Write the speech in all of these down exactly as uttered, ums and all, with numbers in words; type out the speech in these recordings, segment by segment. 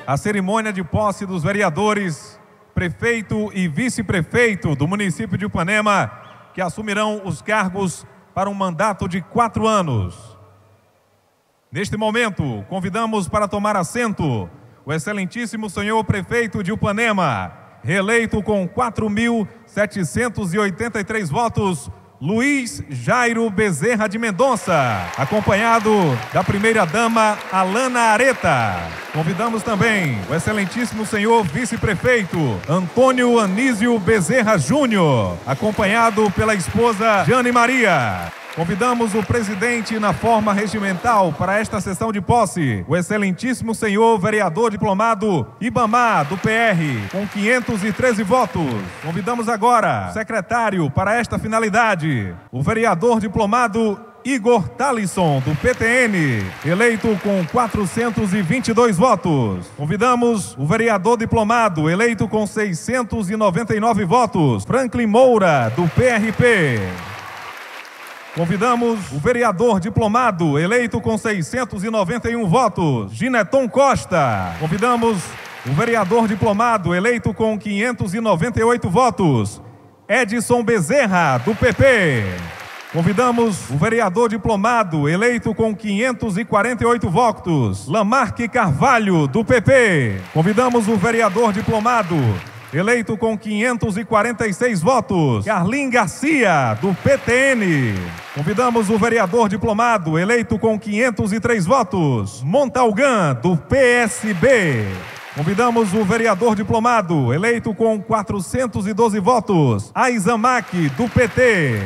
a cerimônia de posse dos vereadores, prefeito e vice-prefeito do município de Ipanema, que assumirão os cargos para um mandato de quatro anos. Neste momento, convidamos para tomar assento o excelentíssimo senhor prefeito de Ipanema, reeleito com quatro mil setecentos e oitenta e três votos, Luiz Jairo Bezerra de Mendonça, acompanhado da primeira-dama Alana Areta. Convidamos também o excelentíssimo senhor vice-prefeito Antônio Anísio Bezerra Júnior, acompanhado pela esposa Jane Maria. Convidamos o presidente na forma regimental para esta sessão de posse, o excelentíssimo senhor vereador diplomado Ibamar, do P R, com quinhentos e treze votos. Convidamos agora o secretário para esta finalidade, o vereador diplomado Igor Talisson, do P T N, eleito com quatrocentos e vinte e dois votos. Convidamos o vereador diplomado, eleito com seiscentos e noventa e nove votos, Franklin Moura, do P R P. Convidamos o vereador diplomado, eleito com seiscentos e noventa e um votos, Gineton Costa. Convidamos o vereador diplomado, eleito com quinhentos e noventa e oito votos, Edson Bezerra, do P P. Convidamos o vereador diplomado, eleito com quinhentos e quarenta e oito votos, Lamarque Carvalho, do P P. Convidamos o vereador diplomado, eleito com quinhentos e quarenta e seis votos, Carlin Garcia, do P T N. Convidamos o vereador diplomado, eleito com quinhentos e três votos, Montalgan, do P S B. Convidamos o vereador diplomado, eleito com quatrocentos e doze votos, Aizamac, do P T.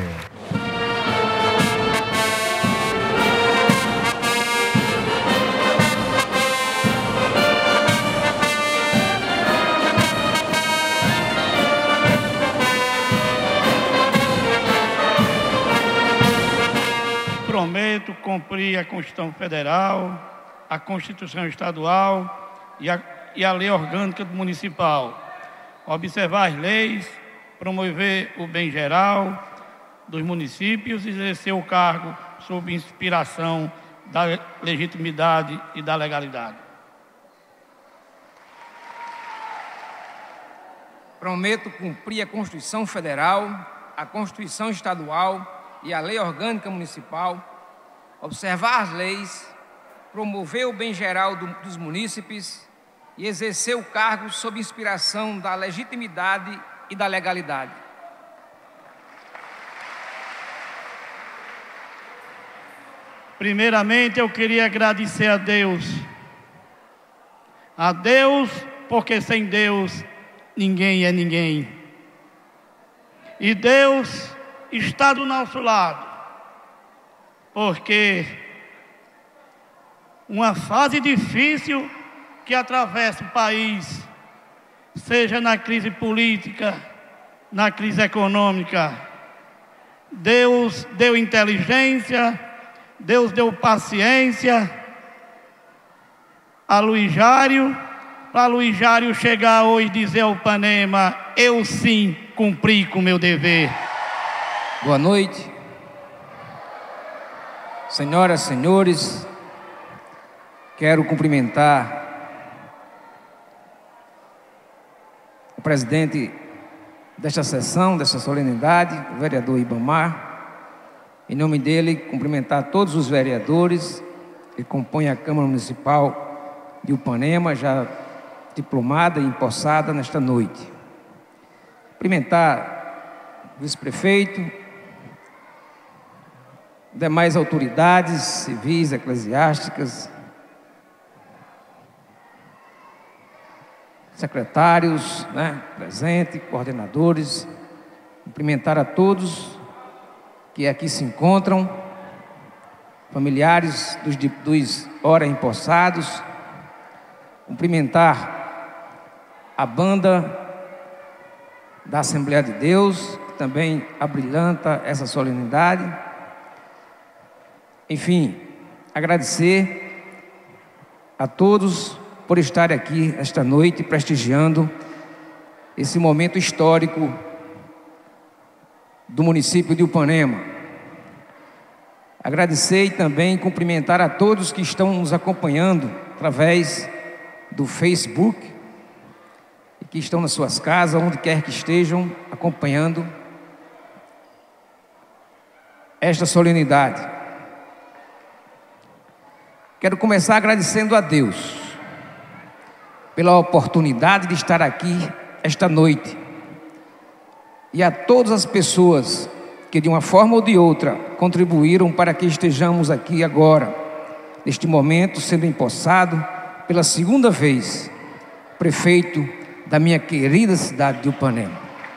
Prometo cumprir a Constituição Federal, a Constituição Estadual e a, e a Lei Orgânica Municipal. Observar as leis, promover o bem geral dos municípios e exercer o cargo sob inspiração da legitimidade e da legalidade. Prometo cumprir a Constituição Federal, a Constituição Estadual e a Lei Orgânica Municipal, observar as leis, promover o bem geral do, dos munícipes e exercer o cargo sob inspiração da legitimidade e da legalidade. Primeiramente, eu queria agradecer a Deus. A Deus, porque sem Deus ninguém é ninguém. E Deus está do nosso lado, porque uma fase difícil que atravessa o país, seja na crise política, na crise econômica, Deus deu inteligência, Deus deu paciência a Luiz Jairo, para Luiz Jairo chegar hoje e dizer ao Ipanema: eu sim cumpri com o meu dever. Boa noite, senhoras e senhores. Quero cumprimentar o presidente desta sessão, desta solenidade, o vereador Ibamar. Em nome dele, cumprimentar todos os vereadores que compõem a Câmara Municipal de Ipanema, já diplomada e empossada nesta noite. Cumprimentar o vice-prefeito, demais autoridades civis, eclesiásticas, secretários, né, presentes, coordenadores, cumprimentar a todos que aqui se encontram, familiares dos, dos ora empossados, cumprimentar a banda da Assembleia de Deus, que também abrilhanta essa solenidade. Enfim, agradecer a todos por estar aqui esta noite prestigiando esse momento histórico do município de Ipanema. Agradecer e também cumprimentar a todos que estão nos acompanhando através do Facebook e que estão nas suas casas, onde quer que estejam, acompanhando esta solenidade. Quero começar agradecendo a Deus pela oportunidade de estar aqui esta noite e a todas as pessoas que de uma forma ou de outra contribuíram para que estejamos aqui agora, neste momento, sendo empossado pela segunda vez prefeito da minha querida cidade de Upanema.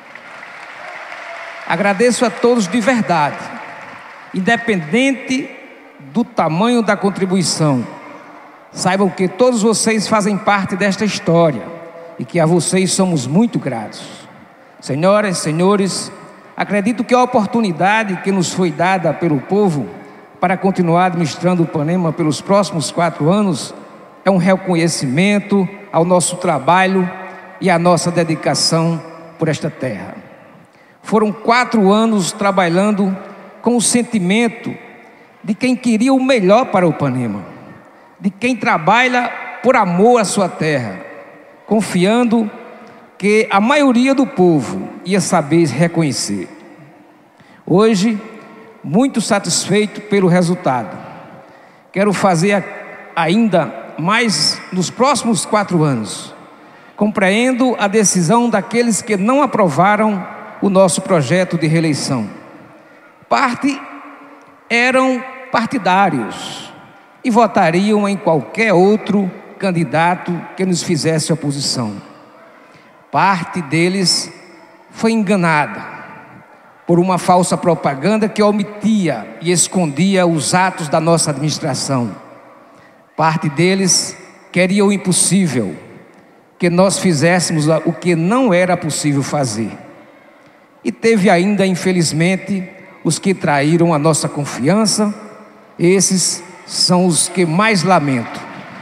Agradeço a todos de verdade, independente do tamanho da contribuição. Saibam que todos vocês fazem parte desta história e que a vocês somos muito gratos. Senhoras e senhores, acredito que a oportunidade que nos foi dada pelo povo para continuar administrando Upanema pelos próximos quatro anos é um reconhecimento ao nosso trabalho e à nossa dedicação por esta terra. Foram quatro anos trabalhando com o sentimento de quem queria o melhor para Upanema, de quem trabalha por amor à sua terra, confiando que a maioria do povo ia saber reconhecer. Hoje, muito satisfeito pelo resultado, quero fazer ainda mais nos próximos quatro anos. Compreendo a decisão daqueles que não aprovaram o nosso projeto de reeleição. Parte eram partidários e votariam em qualquer outro candidato que nos fizesse oposição. Parte deles foi enganada por uma falsa propaganda que omitia e escondia os atos da nossa administração. Parte deles queria o impossível, que nós fizéssemos o que não era possível fazer. E teve ainda, infelizmente, os que traíram a nossa confiança. Esses são os que mais lamento,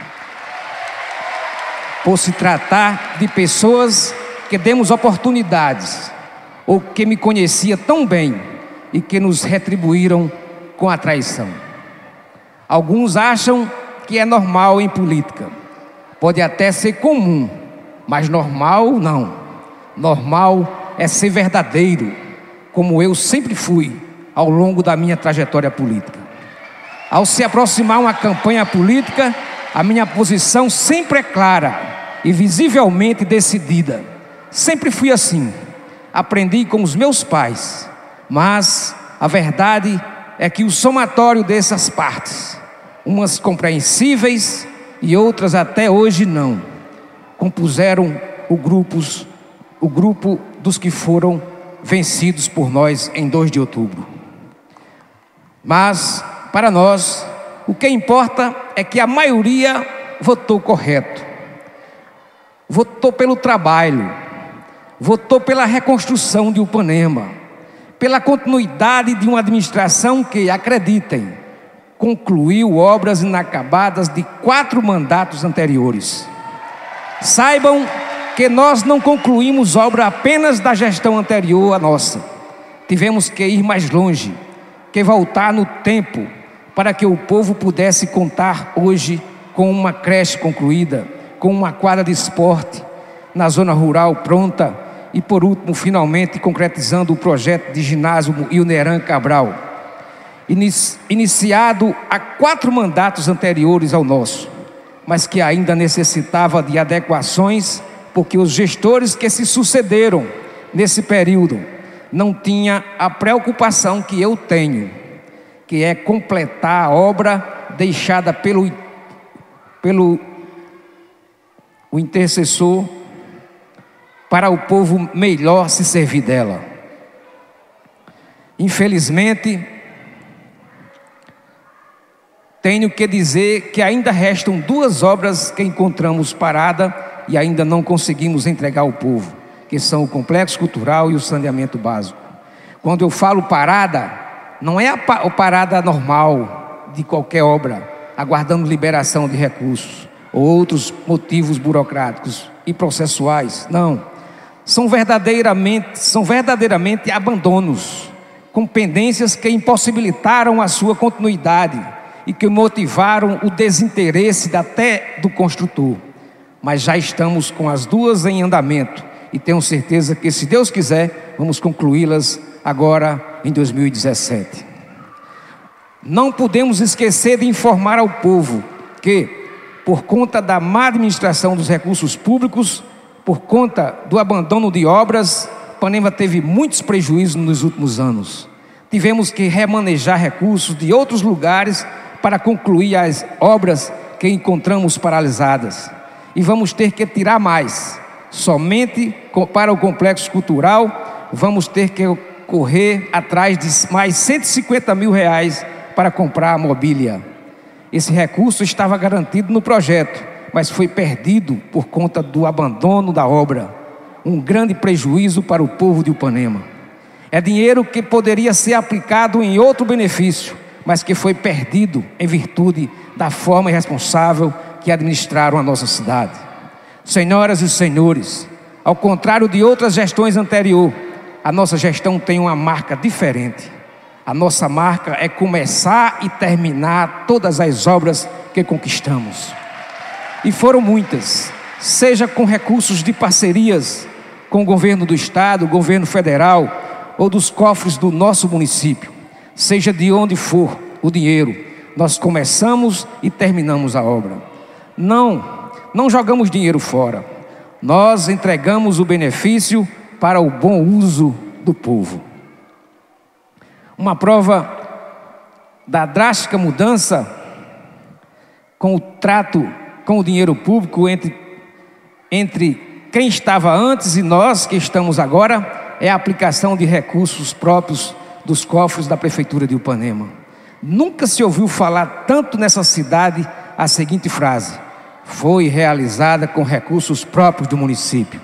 por se tratar de pessoas que demos oportunidades, ou que me conhecia tão bem e que nos retribuíram com a traição. Alguns acham que é normal em política. Pode até ser comum, mas normal não. Normal é ser verdadeiro, como eu sempre fui ao longo da minha trajetória política. Ao se aproximar uma campanha política, a minha posição sempre é clara e visivelmente decidida. Sempre fui assim. Aprendi com os meus pais, mas a verdade é que o somatório dessas partes, umas compreensíveis e outras até hoje não, compuseram o, grupos, o grupo dos que foram vencidos por nós em dois de outubro. Mas, para nós, o que importa é que a maioria votou correto, votou pelo trabalho, votou pela reconstrução de Upanema, pela continuidade de uma administração que, acreditem, concluiu obras inacabadas de quatro mandatos anteriores. Saibam que nós não concluímos obra apenas da gestão anterior à nossa. Tivemos que ir mais longe, que voltar no tempo, para que o povo pudesse contar hoje com uma creche concluída, com uma quadra de esporte na zona rural pronta e, por último, finalmente concretizando o projeto de ginásio Ilneran Cabral, iniciado há quatro mandatos anteriores ao nosso, mas que ainda necessitava de adequações, porque os gestores que se sucederam nesse período não tinham a preocupação que eu tenho, que é completar a obra deixada pelo, pelo o intercessor, para o povo melhor se servir dela. Infelizmente, tenho que dizer que ainda restam duas obras que encontramos parada e ainda não conseguimos entregar ao povo, que são o Complexo Cultural e o saneamento básico. Quando eu falo parada, não é a parada normal de qualquer obra, aguardando liberação de recursos ou outros motivos burocráticos e processuais, não. São verdadeiramente, são verdadeiramente abandonos, com pendências que impossibilitaram a sua continuidade e que motivaram o desinteresse até do construtor. mas já estamos com as duas em andamento e tenho certeza que, se Deus quiser, vamos concluí-las agora em dois mil e dezessete. Não podemos esquecer de informar ao povo que, por conta da má administração dos recursos públicos, por conta do abandono de obras, Ipanema teve muitos prejuízos nos últimos anos. Tivemos que remanejar recursos de outros lugares para concluir as obras que encontramos paralisadas. E vamos ter que tirar mais. Somente para o complexo cultural, vamos ter que correr atrás de mais cento e cinquenta mil reais para comprar a mobília. Esse recurso estava garantido no projeto, mas foi perdido por conta do abandono da obra. Um grande prejuízo para o povo de Ipanema. É dinheiro que poderia ser aplicado em outro benefício, mas que foi perdido em virtude da forma irresponsável que administraram a nossa cidade. Senhoras e senhores, ao contrário de outras gestões anteriores, a nossa gestão tem uma marca diferente. A nossa marca é começar e terminar todas as obras que conquistamos. E foram muitas, seja com recursos de parcerias com o governo do estado, o governo federal ou dos cofres do nosso município. Seja de onde for o dinheiro, nós começamos e terminamos a obra. Não, não jogamos dinheiro fora. Nós entregamos o benefício para o bom uso do povo. Uma prova da drástica mudança com o trato com o dinheiro público entre, entre quem estava antes e nós que estamos agora é a aplicação de recursos próprios dos cofres da Prefeitura de Ipanema. Nunca se ouviu falar tanto nessa cidade a seguinte frase: foi realizada com recursos próprios do município.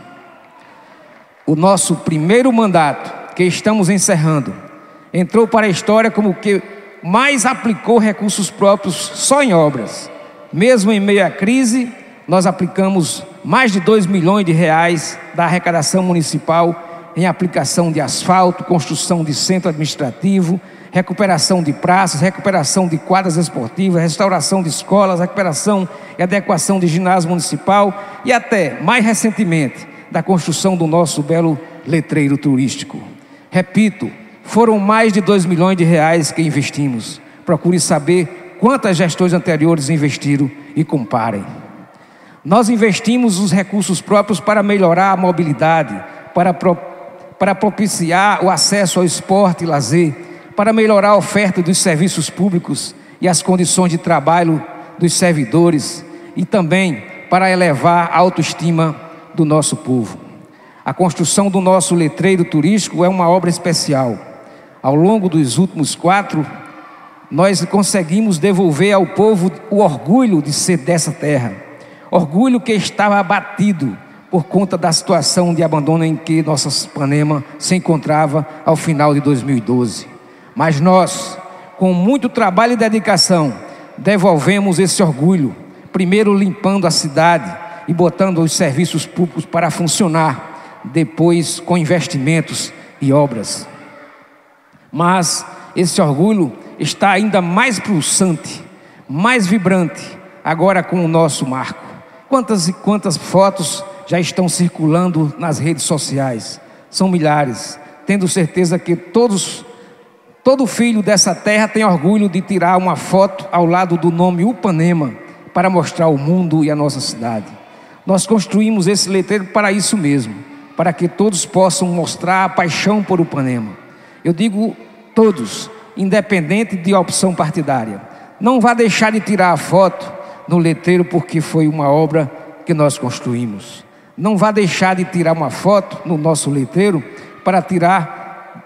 O nosso primeiro mandato, que estamos encerrando, entrou para a história como o que mais aplicou recursos próprios só em obras. Mesmo em meio à crise, nós aplicamos mais de dois milhões de reais da arrecadação municipal em aplicação de asfalto, construção de centro administrativo, recuperação de praças, recuperação de quadras esportivas, restauração de escolas, recuperação e adequação de ginásio municipal e até, mais recentemente, da construção do nosso belo letreiro turístico. Repito, foram mais de dois milhões de reais que investimos. Procure saber quantas gestões anteriores investiram e comparem. Nós investimos os recursos próprios para melhorar a mobilidade, para, pro, para propiciar o acesso ao esporte e lazer, para melhorar a oferta dos serviços públicos e as condições de trabalho dos servidores e também para elevar a autoestima do nosso povo. A construção do nosso letreiro turístico é uma obra especial. Ao longo dos últimos quatro, nós conseguimos devolver ao povo o orgulho de ser dessa terra. Orgulho que estava abatido por conta da situação de abandono em que nossa Ipanema se encontrava ao final de dois mil e doze. Mas nós, com muito trabalho e dedicação, devolvemos esse orgulho, primeiro limpando a cidade e botando os serviços públicos para funcionar, depois com investimentos e obras. Mas esse orgulho está ainda mais pulsante, mais vibrante, agora com o nosso marco. Quantas e quantas fotos já estão circulando nas redes sociais? São milhares, tendo certeza que todos, todo filho dessa terra tem orgulho de tirar uma foto ao lado do nome Ipanema para mostrar ao mundo e a nossa cidade. Nós construímos esse letreiro para isso mesmo, para que todos possam mostrar a paixão por Ipanema. Eu digo todos, independente de opção partidária. Não vá deixar de tirar a foto no letreiro porque foi uma obra que nós construímos. Não vá deixar de tirar uma foto no nosso letreiro para tirar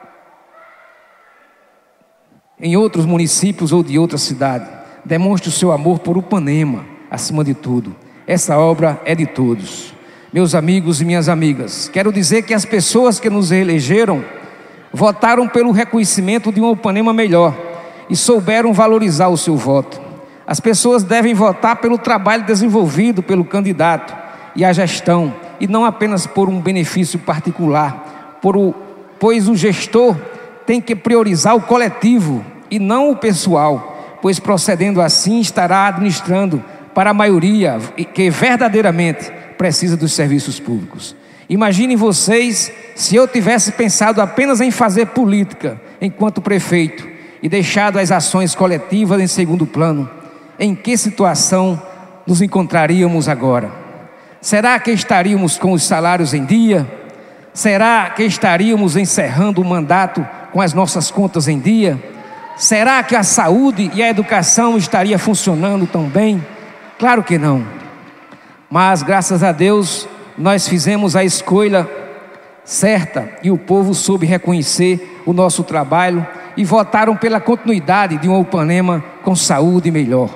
em outros municípios ou de outra cidade. Demonstre o seu amor por Ipanema, acima de tudo. Essa obra é de todos. Meus amigos e minhas amigas, quero dizer que as pessoas que nos elegeram votaram pelo reconhecimento de um Ipanema melhor e souberam valorizar o seu voto. As pessoas devem votar pelo trabalho desenvolvido pelo candidato e a gestão, e não apenas por um benefício particular, por o, pois o gestor tem que priorizar o coletivo e não o pessoal, pois procedendo assim estará administrando para a maioria que verdadeiramente precisa dos serviços públicos. Imaginem vocês se eu tivesse pensado apenas em fazer política enquanto prefeito e deixado as ações coletivas em segundo plano. Em que situação nos encontraríamos agora? Será que estaríamos com os salários em dia? Será que estaríamos encerrando o mandato com as nossas contas em dia? Será que a saúde e a educação estariam funcionando tão bem? Claro que não. Mas, graças a Deus, nós fizemos a escolha certa e o povo soube reconhecer o nosso trabalho e votaram pela continuidade de um Upanema com saúde melhor.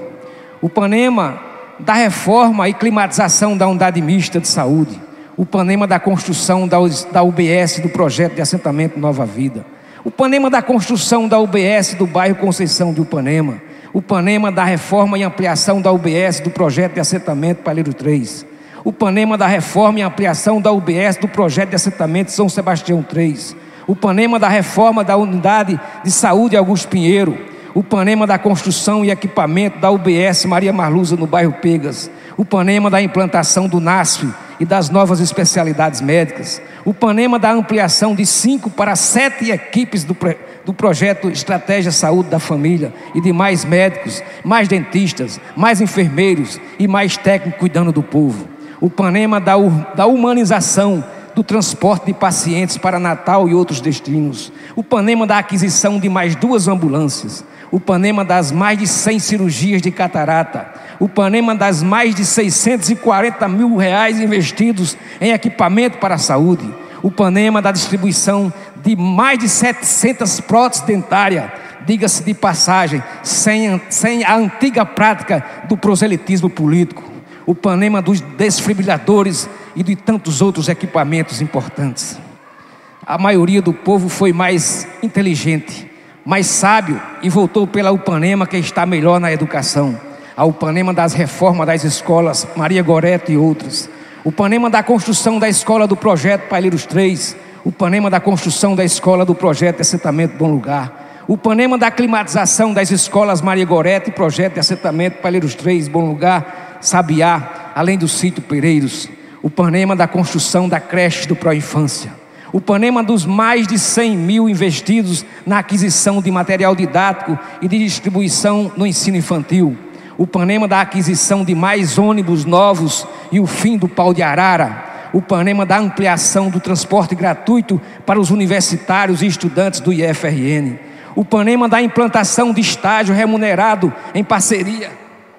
Upanema da reforma e climatização da unidade mista de saúde. Upanema da construção da U B S do projeto de assentamento Nova Vida. Upanema da construção da U B S do bairro Conceição de Upanema. Upanema da reforma e ampliação da U B S do projeto de assentamento Palheiro três. Upanema da reforma e ampliação da U B S do projeto de assentamento São Sebastião três. Upanema da reforma da unidade de saúde Augusto Pinheiro. Upanema da construção e equipamento da U B S Maria Marluza no bairro Pegas. Upanema da implantação do NASF e das novas especialidades médicas. Upanema da ampliação de cinco para sete equipes do, do projeto Estratégia Saúde da Família e de mais médicos, mais dentistas, mais enfermeiros e mais técnicos cuidando do povo. Upanema da, da humanização do transporte de pacientes para Natal e outros destinos. Upanema da aquisição de mais duas ambulâncias. Upanema das mais de cem cirurgias de catarata. Upanema das mais de seiscentos e quarenta mil reais investidos em equipamento para a saúde. Upanema da distribuição de mais de setecentas próteses dentárias, diga-se de passagem, sem, sem a antiga prática do proselitismo político. Upanema dos desfibriladores e de tantos outros equipamentos importantes. A maioria do povo foi mais inteligente, mais sábio e votou pela Upanema que está melhor na educação. A Upanema das reformas das escolas Maria Goretti e outras. Upanema da construção da escola do projeto Palheiros três. Upanema da construção da escola do projeto de assentamento Bom Lugar. Upanema da climatização das escolas Maria Goretti e projeto de assentamento Palheiros três, Bom Lugar, Sabiá, além do sítio Pereiros. Upanema da construção da creche do Pró-Infância. Upanema dos mais de cem mil investidos na aquisição de material didático e de distribuição no ensino infantil. Upanema da aquisição de mais ônibus novos e o fim do pau de arara. Upanema da ampliação do transporte gratuito para os universitários e estudantes do I F R N. Upanema da implantação de estágio remunerado em parceria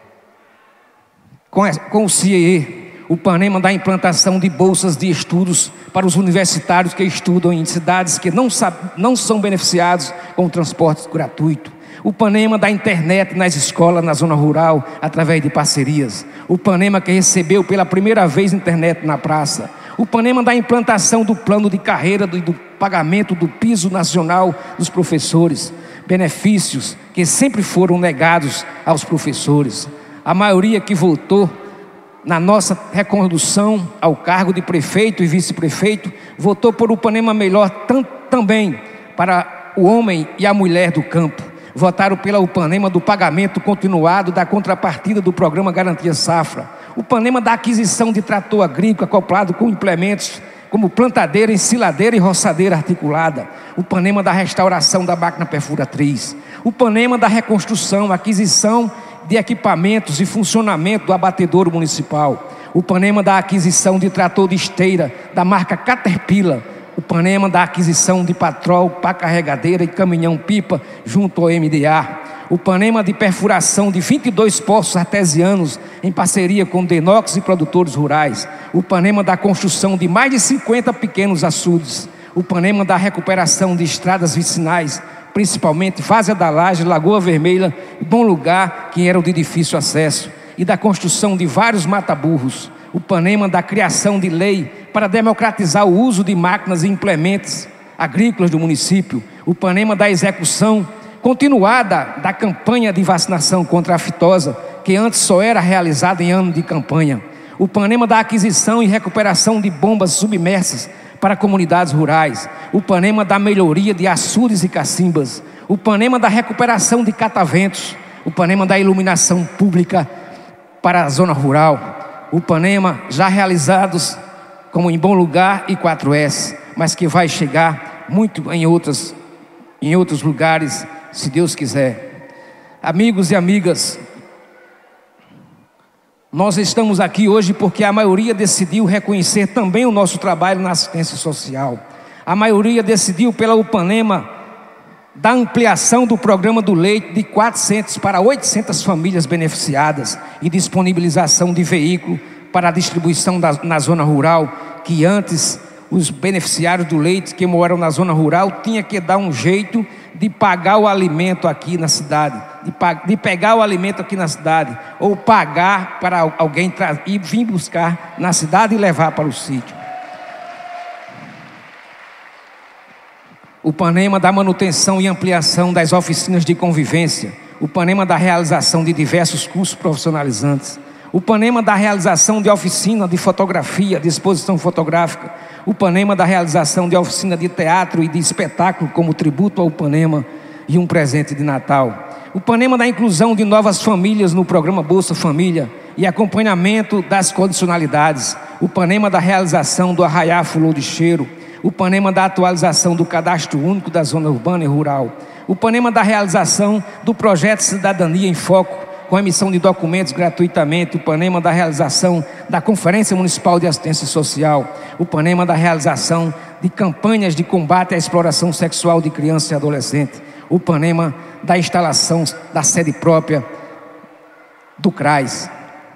com, com o C I E. Upanema da implantação de bolsas de estudos para os universitários que estudam em cidades que não, não são beneficiados com o transporte gratuito. Upanema da internet nas escolas na zona rural, através de parcerias. Upanema que recebeu pela primeira vez internet na praça. Upanema da implantação do plano de carreira e do, do pagamento do piso nacional dos professores. Benefícios que sempre foram negados aos professores. A maioria que votou na nossa recondução ao cargo de prefeito e vice-prefeito, votou por Upanema melhor tam, também para o homem e a mulher do campo. Votaram pela Upanema do pagamento continuado da contrapartida do programa Garantia Safra. Upanema da aquisição de trator agrícola acoplado com implementos como plantadeira, ensiladeira e roçadeira articulada. Upanema da restauração da máquina perfuratriz. Upanema da reconstrução, aquisição de equipamentos e funcionamento do abatedouro municipal. Upanema da aquisição de trator de esteira da marca Caterpillar. Upanema da aquisição de patrol, pá carregadeira e caminhão-pipa junto ao M D A. Upanema de perfuração de vinte e dois poços artesianos em parceria com Denox e produtores rurais. Upanema da construção de mais de cinquenta pequenos açudes. Upanema da recuperação de estradas vicinais, principalmente Várzea da Laje, Lagoa Vermelha e Bom Lugar, que eram de difícil acesso, e da construção de vários mata-burros. Upanema da criação de lei para democratizar o uso de máquinas e implementos agrícolas do município. Upanema da execução continuada da campanha de vacinação contra a aftosa, que antes só era realizada em ano de campanha. Upanema da aquisição e recuperação de bombas submersas para comunidades rurais. Upanema da melhoria de açudes e cacimbas. Upanema da recuperação de cataventos. Upanema da iluminação pública para a zona rural. Upanema já realizados como Em Bom Lugar e quatro S, mas que vai chegar muito em, outras, em outros lugares, se Deus quiser. Amigos e amigas, nós estamos aqui hoje porque a maioria decidiu reconhecer também o nosso trabalho na assistência social. A maioria decidiu pela Upanema da ampliação do programa do leite de quatrocentas para oitocentas famílias beneficiadas e disponibilização de veículo para a distribuição da, na zona rural, que antes os beneficiários do leite que moram na zona rural tinham que dar um jeito de pagar o alimento aqui na cidade, de, de pegar o alimento aqui na cidade, ou pagar para alguém ir vir buscar na cidade e levar para o sítio. Upanema da manutenção e ampliação das oficinas de convivência, Upanema da realização de diversos cursos profissionalizantes, Upanema da realização de oficina de fotografia, de exposição fotográfica, Upanema da realização de oficina de teatro e de espetáculo como tributo ao Upanema e um presente de Natal, Upanema da inclusão de novas famílias no programa Bolsa Família e acompanhamento das condicionalidades, Upanema da realização do Arraiá Flor de Cheiro, Upanema da atualização do cadastro único da zona urbana e rural, Upanema da realização do projeto Cidadania em Foco, com emissão de documentos gratuitamente, Upanema da realização da Conferência Municipal de Assistência Social, Upanema da realização de campanhas de combate à exploração sexual de criança e adolescente, Upanema da instalação da sede própria do C R A S.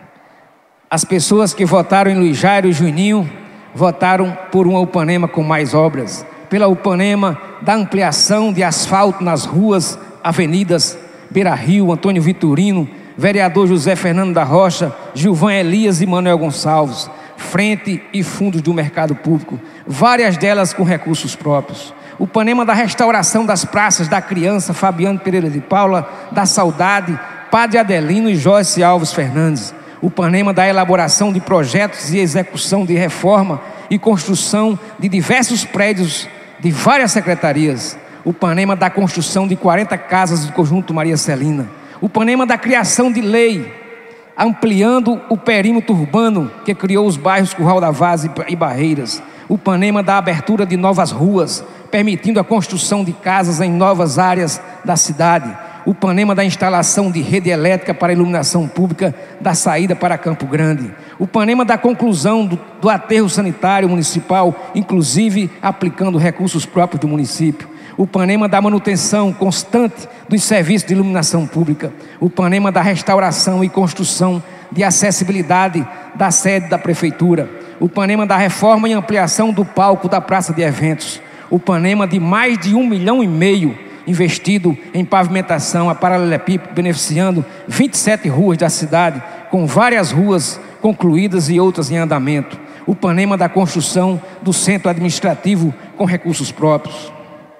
As pessoas que votaram em Luiz Jairo e Juninho votaram por uma Upanema com mais obras, pela Upanema da ampliação de asfalto nas ruas, avenidas Beira Rio, Antônio Vitorino, vereador José Fernando da Rocha, Gilvan Elias e Manuel Gonçalves, frente e fundos do mercado público, várias delas com recursos próprios. Upanema da restauração das praças da Criança, Fabiano Pereira de Paula, da Saudade, Padre Adelino e Joyce Alves Fernandes. Upanema da elaboração de projetos e execução de reforma e construção de diversos prédios de várias secretarias. Upanema da construção de quarenta casas do Conjunto Maria Celina. Upanema da criação de lei, ampliando o perímetro urbano que criou os bairros Curral da Vaz e Barreiras. Upanema da abertura de novas ruas, permitindo a construção de casas em novas áreas da cidade. Upanema da instalação de rede elétrica para iluminação pública da saída para Campo Grande. Upanema da conclusão do, do aterro sanitário municipal, inclusive aplicando recursos próprios do município. Upanema da manutenção constante dos serviços de iluminação pública, Upanema da restauração e construção de acessibilidade da sede da prefeitura, Upanema da reforma e ampliação do palco da praça de eventos, Upanema de mais de um milhão e meio investido em pavimentação a paralelepípedo, beneficiando vinte e sete ruas da cidade, com várias ruas concluídas e outras em andamento, Upanema da construção do centro administrativo com recursos próprios.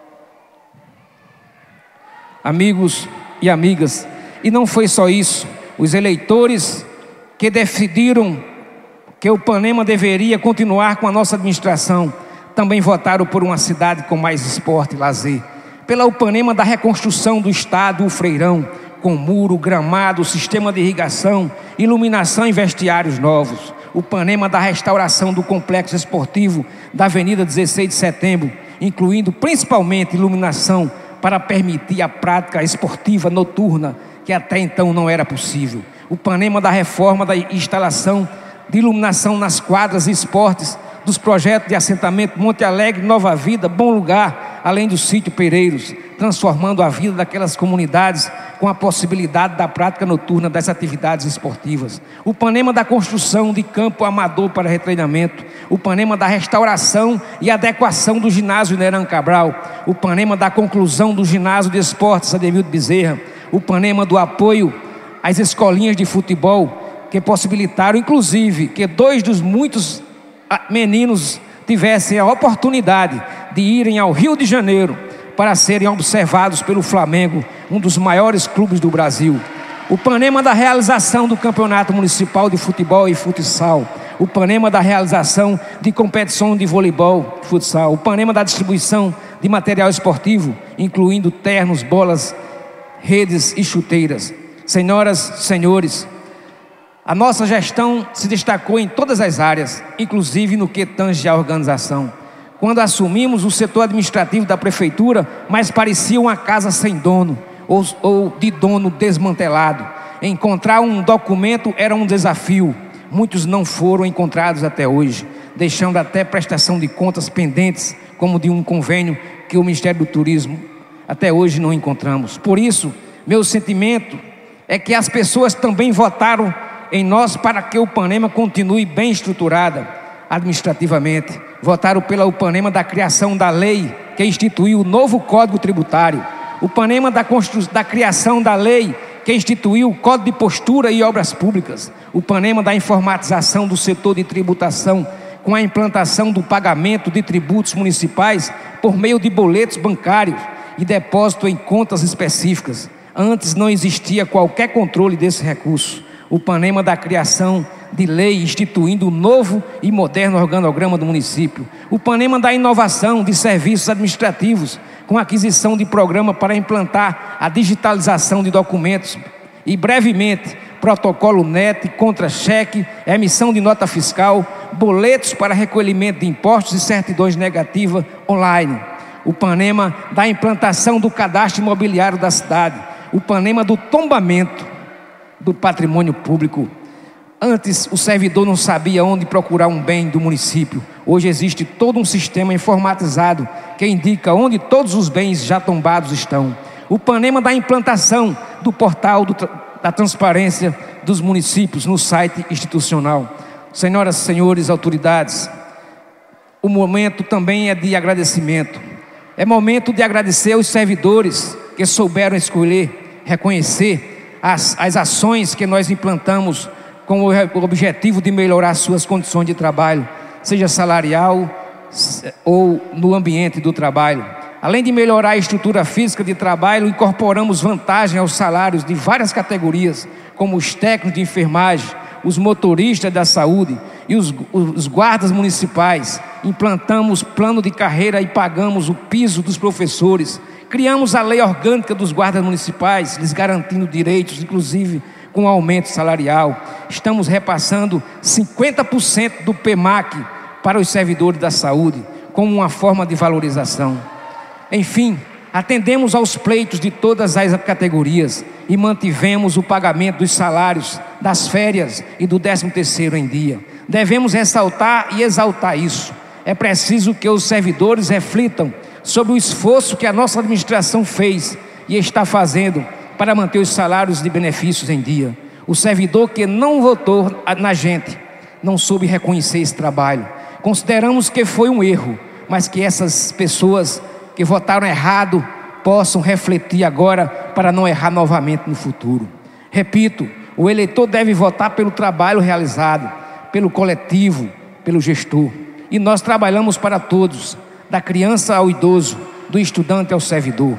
Amigos e amigas, e não foi só isso, os eleitores que decidiram que o Upanema deveria continuar com a nossa administração, também votaram por uma cidade com mais esporte e lazer, pela Upanema da reconstrução do estado, o Freirão, com muro, gramado, sistema de irrigação, iluminação e vestiários novos, Upanema da restauração do complexo esportivo da Avenida dezesseis de Setembro, incluindo principalmente iluminação para permitir a prática esportiva noturna, que até então não era possível. Upanema da reforma da instalação de iluminação nas quadras e esportes dos projetos de assentamento Monte Alegre, Nova Vida, Bom Lugar, além do sítio Pereiros, transformando a vida daquelas comunidades com a possibilidade da prática noturna das atividades esportivas. Upanema da construção de campo amador para retreinamento, Upanema da restauração e adequação do ginásio Neran Cabral, Upanema da conclusão do ginásio de esportes Ademildo Bezerra, Upanema do apoio às escolinhas de futebol, que possibilitaram, inclusive, que dois dos muitos meninos tivessem a oportunidade de irem ao Rio de Janeiro para serem observados pelo Flamengo, um dos maiores clubes do Brasil. Upanema da realização do Campeonato Municipal de Futebol e Futsal, Upanema da realização de competição de voleibol e futsal, Upanema da distribuição de material esportivo, incluindo ternos, bolas, redes e chuteiras. Senhoras, senhores, A nossa gestão se destacou em todas as áreas, inclusive no que tange à organização. Quando assumimos o setor administrativo da prefeitura, mais parecia uma casa sem dono, ou, ou de dono desmantelado. Encontrar um documento era um desafio. Muitos não foram encontrados até hoje, deixando até prestação de contas pendentes, como de um convênio que o Ministério do Turismo até hoje não encontramos. Por isso, meu sentimento é que as pessoas também votaram em nós para que o Upanema continue bem estruturada administrativamente. Votaram pela Upanema da criação da lei que instituiu o novo Código Tributário, Upanema da, da criação da lei que instituiu o Código de Postura e Obras Públicas, Upanema da informatização do setor de tributação, com a implantação do pagamento de tributos municipais por meio de boletos bancários e depósito em contas específicas. Antes não existia qualquer controle desse recurso. Upanema da criação de lei instituindo o novo e moderno organograma do município. Upanema da inovação de serviços administrativos, com aquisição de programa para implantar a digitalização de documentos e, brevemente, protocolo N E T, contra-cheque, emissão de nota fiscal, boletos para recolhimento de impostos e certidões negativas online. Upanema da implantação do cadastro imobiliário da cidade. Upanema do tombamento do patrimônio público. Antes, o servidor não sabia onde procurar um bem do município. Hoje existe todo um sistema informatizado que indica onde todos os bens já tombados estão. Upanema da implantação do portal do, da transparência dos municípios no site institucional. Senhoras e senhores, autoridades, o momento também é de agradecimento. É momento de agradecer aos servidores que souberam escolher, reconhecer as, as ações que nós implantamos com o objetivo de melhorar suas condições de trabalho, seja salarial ou no ambiente do trabalho. Além de melhorar a estrutura física de trabalho, incorporamos vantagem aos salários de várias categorias, como os técnicos de enfermagem, os motoristas da saúde e os, os guardas municipais. Implantamos plano de carreira e pagamos o piso dos professores. Criamos a lei orgânica dos guardas municipais, lhes garantindo direitos, inclusive com aumento salarial. Estamos repassando cinquenta por cento do P M A C para os servidores da saúde, como uma forma de valorização. Enfim, atendemos aos pleitos de todas as categorias e mantivemos o pagamento dos salários, das férias e do décimo terceiro em dia. Devemos ressaltar e exaltar isso. É preciso que os servidores reflitam sobre o esforço que a nossa administração fez e está fazendo para manter os salários de benefícios em dia. O servidor que não votou na gente não soube reconhecer esse trabalho. Consideramos que foi um erro, mas que essas pessoas que votaram errado possam refletir agora para não errar novamente no futuro. Repito, o eleitor deve votar pelo trabalho realizado, pelo coletivo, pelo gestor. E nós trabalhamos para todos, da criança ao idoso, do estudante ao servidor.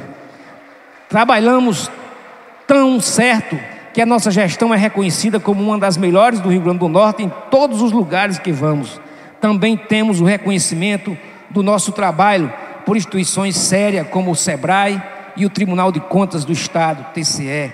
Trabalhamos tão certo que a nossa gestão é reconhecida como uma das melhores do Rio Grande do Norte em todos os lugares que vamos. Também temos o reconhecimento do nosso trabalho por instituições sérias como o SEBRAE e o Tribunal de Contas do Estado, T C E.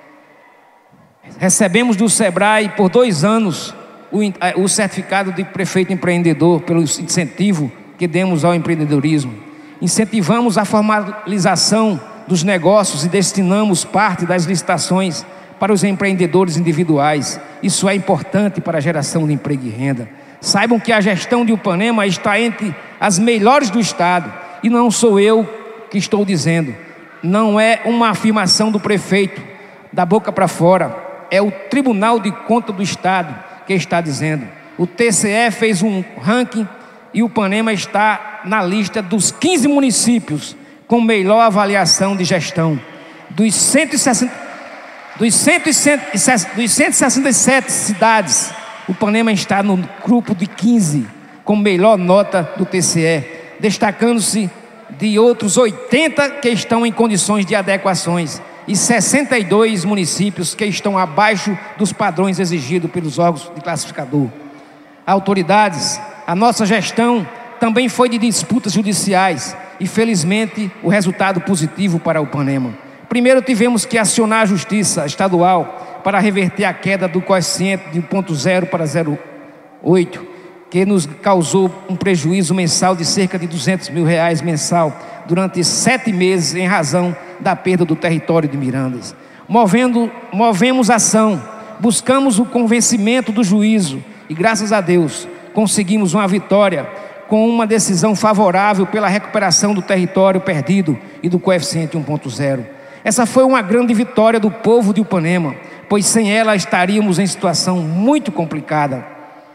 Recebemos do SEBRAE por dois anos o, o certificado de prefeito empreendedor pelo incentivo que demos ao empreendedorismo. Incentivamos a formalização dos negócios e destinamos parte das licitações para os empreendedores individuais. Isso é importante para a geração de emprego e renda. Saibam que a gestão de Upanema está entre as melhores do Estado. E não sou eu que estou dizendo. Não é uma afirmação do prefeito, da boca para fora. É o Tribunal de Contas do Estado que está dizendo. O T C E fez um ranking e Upanema está na lista dos quinze municípios com melhor avaliação de gestão. Dos cento e sessenta, dos cento e sessenta e sete cidades, Upanema está no grupo de quinze com melhor nota do T C E, destacando-se de outros oitenta que estão em condições de adequações e sessenta e dois municípios que estão abaixo dos padrões exigidos pelos órgãos de classificador. Autoridades, a nossa gestão também foi de disputas judiciais e, felizmente, o resultado positivo para Upanema. Primeiro tivemos que acionar a Justiça Estadual para reverter a queda do coeficiente de um ponto zero para zero vírgula oito, que nos causou um prejuízo mensal de cerca de duzentos mil reais mensal durante sete meses em razão da perda do território de Mirandas. Movendo, movemos ação, buscamos o convencimento do juízo e, graças a Deus, conseguimos uma vitória com uma decisão favorável pela recuperação do território perdido e do coeficiente um ponto zero. Essa foi uma grande vitória do povo de Upanema, pois sem ela estaríamos em situação muito complicada.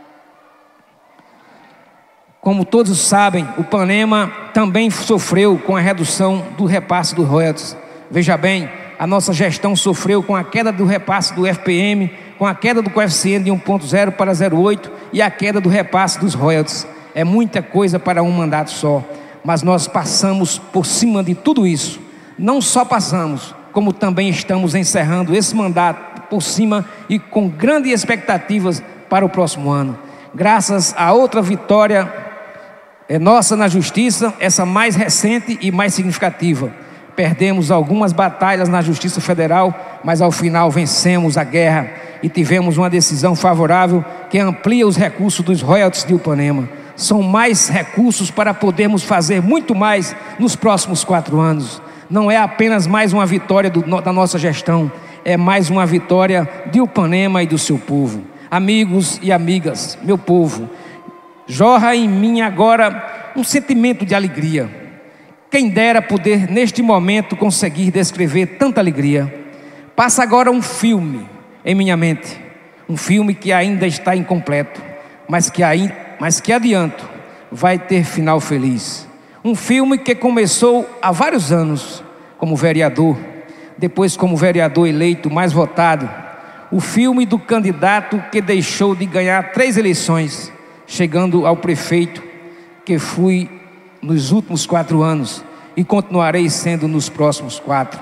Como todos sabem, Upanema também sofreu com a redução do repasse dos royalties. Veja bem, a nossa gestão sofreu com a queda do repasse do F P M, com a queda do coeficiente de um ponto zero para zero vírgula oito e a queda do repasse dos royalties. É muita coisa para um mandato só, mas nós passamos por cima de tudo isso. Não só passamos, como também estamos encerrando esse mandato por cima e com grandes expectativas para o próximo ano. Graças a outra vitória é nossa na justiça, essa mais recente e mais significativa. Perdemos algumas batalhas na Justiça Federal, mas ao final vencemos a guerra e tivemos uma decisão favorável que amplia os recursos dos royalties de Upanema. São mais recursos para podermos fazer muito mais nos próximos quatro anos. Não é apenas mais uma vitória do, da nossa gestão, é mais uma vitória de Upanema e do seu povo. Amigos e amigas, meu povo, jorra em mim agora um sentimento de alegria. Quem dera poder neste momento conseguir descrever tanta alegria. Passa agora um filme em minha mente, um filme que ainda está incompleto, mas que, aí, mas que adianto, vai ter final feliz. Um filme que começou há vários anos como vereador, depois como vereador eleito mais votado. O filme do candidato que deixou de ganhar três eleições, chegando ao prefeito que fui nos últimos quatro anos e continuarei sendo nos próximos quatro.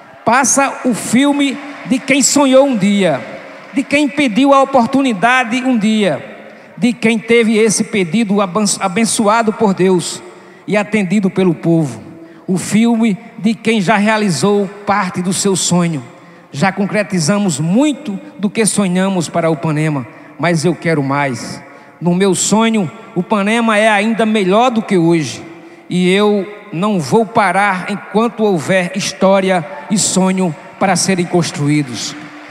Passa o filme de quem sonhou um dia, de quem pediu a oportunidade um dia, de quem teve esse pedido abençoado por Deus e atendido pelo povo. O filme de quem já realizou parte do seu sonho. Já concretizamos muito do que sonhamos para Upanema, mas eu quero mais. No meu sonho, Upanema é ainda melhor do que hoje. E eu não vou parar enquanto houver história e sonho para serem construídos.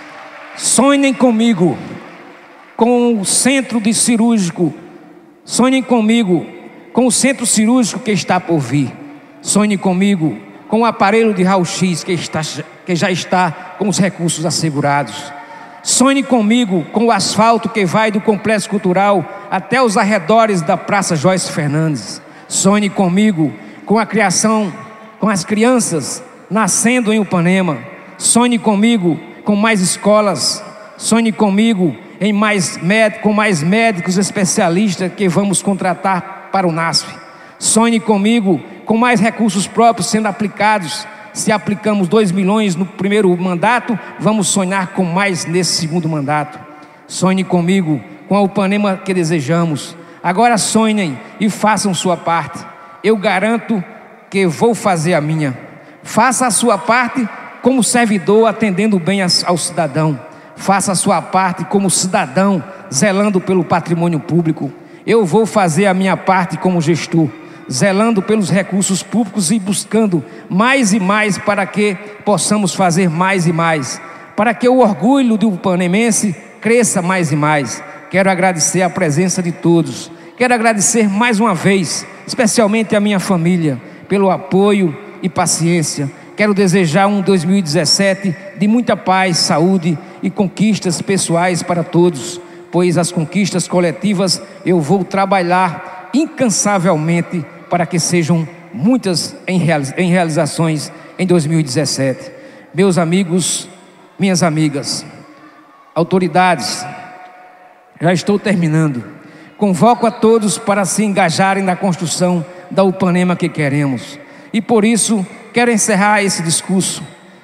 Sonhem comigo com o centro de cirúrgico. Sonhem comigo com o centro cirúrgico que está por vir. Sonhem comigo com o aparelho de raio-x que, está, que já está com os recursos assegurados. Sonhe comigo com o asfalto que vai do Complexo Cultural até os arredores da Praça Joyce Fernandes. Sonhe comigo com a criação, com as crianças nascendo em Upanema. Sonhe comigo com mais escolas. Sonhe comigo em mais médicos, com mais médicos especialistas que vamos contratar para o NASF. Sonhe comigo com mais recursos próprios sendo aplicados. Se aplicamos dois milhões no primeiro mandato, vamos sonhar com mais nesse segundo mandato. Sonhe comigo com a Upanema que desejamos. Agora sonhem e façam sua parte. Eu garanto que vou fazer a minha. Faça a sua parte como servidor, atendendo bem ao cidadão. Faça a sua parte como cidadão, zelando pelo patrimônio público. Eu vou fazer a minha parte como gestor, zelando pelos recursos públicos e buscando mais e mais para que possamos fazer mais e mais, para que o orgulho do upanemense cresça mais e mais. Quero agradecer a presença de todos. Quero agradecer mais uma vez, especialmente a minha família, pelo apoio e paciência. Quero desejar um dois mil e dezessete de muita paz, saúde e conquistas pessoais para todos, pois as conquistas coletivas eu vou trabalhar incansavelmente para que sejam muitas em realizações em dois mil e dezessete. Meus amigos, minhas amigas, autoridades, já estou terminando. Convoco a todos para se engajarem na construção da Upanema que queremos. E por isso, quero encerrar esse discurso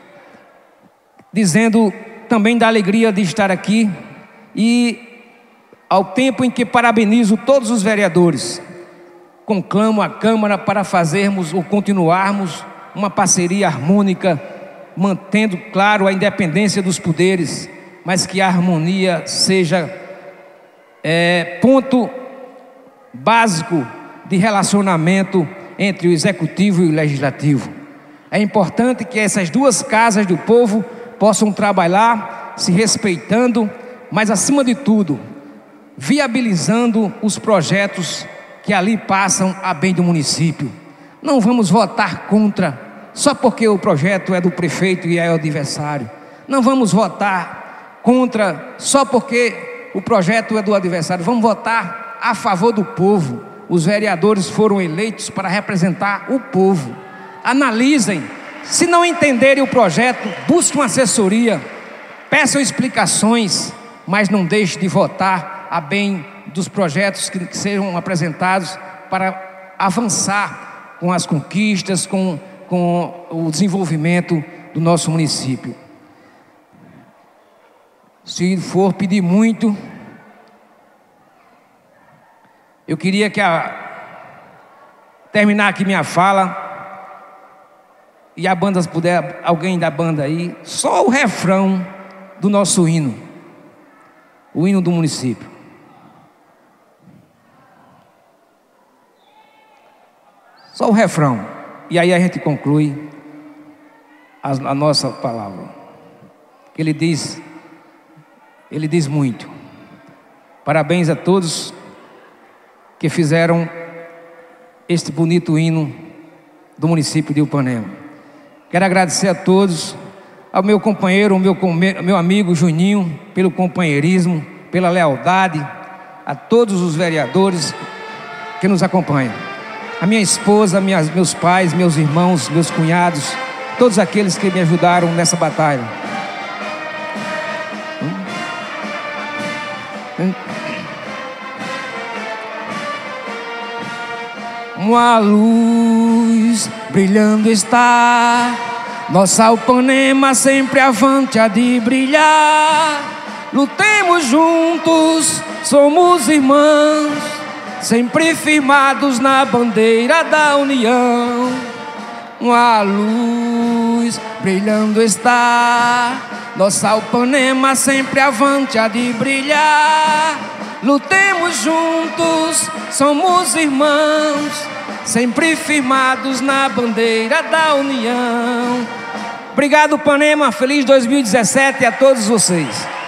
dizendo também da alegria de estar aqui e ao tempo em que parabenizo todos os vereadores, conclamo a Câmara para fazermos ou continuarmos uma parceria harmônica, mantendo, claro, a independência dos poderes, mas que a harmonia seja é, ponto básico de relacionamento entre o executivo e o legislativo. É importante que essas duas casas do povo possam trabalhar se respeitando, mas acima de tudo, viabilizando os projetos que ali passam a bem do município. Não vamos votar contra só porque o projeto é do prefeito e é o adversário. Não vamos votar contra só porque o projeto é do adversário. Vamos votar a favor do povo. Os vereadores foram eleitos para representar o povo. Analisem. Se não entenderem o projeto, busquem uma assessoria, peçam explicações, mas não deixem de votar a bem dos projetos que, que sejam apresentados para avançar com as conquistas, com, com o desenvolvimento do nosso município. Se for pedir muito, eu queria que a, terminar aqui minha fala, e a banda, se puder, alguém da banda aí, só o refrão do nosso hino, o hino do município. Só o refrão, e aí a gente conclui a, a nossa palavra. Ele diz, ele diz muito. Parabéns a todos que fizeram este bonito hino do município de Upanema. Quero agradecer a todos, ao meu companheiro, ao meu, meu amigo Juninho, pelo companheirismo, pela lealdade, a todos os vereadores que nos acompanham, a minha esposa, minhas, meus pais, meus irmãos, meus cunhados, todos aqueles que me ajudaram nessa batalha. Uma luz brilhando está, nossa Upanema sempre avante há de brilhar. Lutemos juntos, somos irmãos, sempre firmados na bandeira da união. Uma luz brilhando está, nossa Upanema sempre avante há de brilhar. Lutemos juntos, somos irmãos, sempre firmados na bandeira da união. Obrigado, Upanema. Feliz dois mil e dezessete a todos vocês.